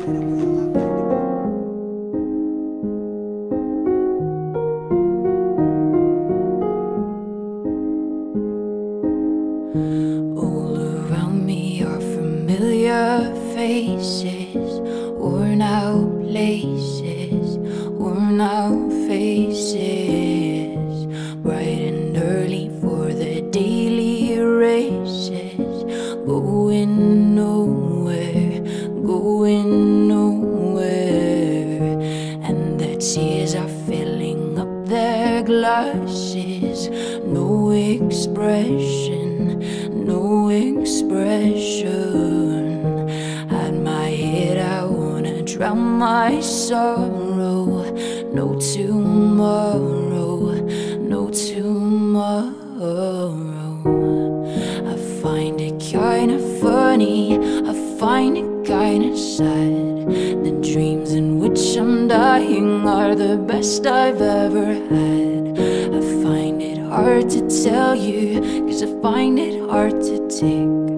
All around me are familiar faces, worn out places, worn out faces, bright and early for the daily races, going nowhere, going nowhere, and their tears are filling up their glasses. No expression, no expression. At my head I wanna drown my sorrow. No tomorrow, no tomorrow. I find it kinda funny, I find it kinda sad. The dreams in which I'm dying are the best I've ever had. I find it hard to tell you, 'cause I find it hard to take.